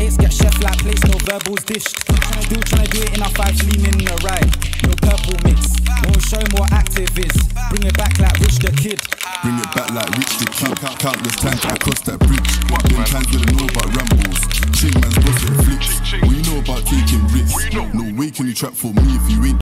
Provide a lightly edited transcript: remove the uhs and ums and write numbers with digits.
eights get chef like plates, no verbals dished. Tryna do it in our fives, leaning in the right. No purple mix, won't show him what active is. Bring it back like Rich the Kid. Bring it back like Rich the Kid. Countless times I crossed that bridge. Them times didn't know about rambles. Ching man's bossing flicks. What you know about taking risks? No way can you trap for me if you ain't